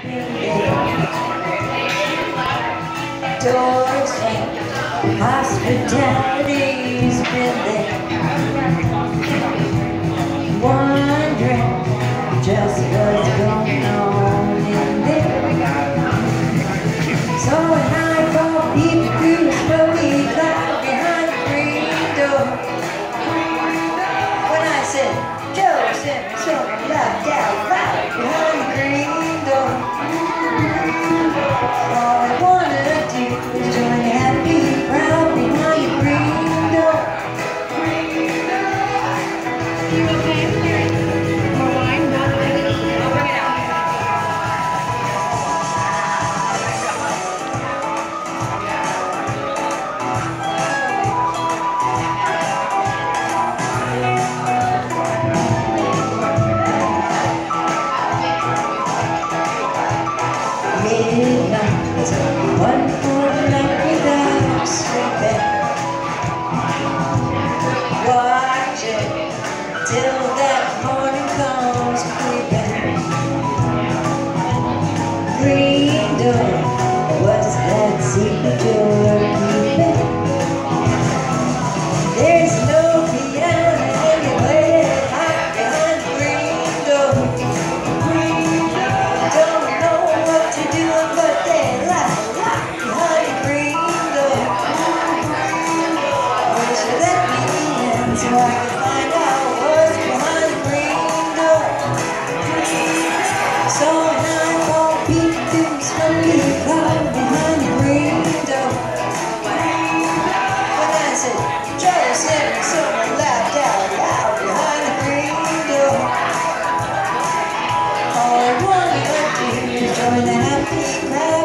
Doors and hospitality's been there. Wondering just what's going on in there. So when I call people through the smoky cloud behind the green door, when I said, Joe sent me something loud out loud behind the green door, all I wanted to do was join the happy crowd behind the green door. One more night without sleeping, watching till that morning comes creeping. Green door, what's that secret you're keeping? There's no piano and you play it hot behind the green door. Don't know what to do, but they lie. So I can find out what's behind the green door. So when I call people through the smoky cloud behind the green door, when I said, Joe sent me something loud out loud behind the green door, all I wanted to do is join the happy crowd.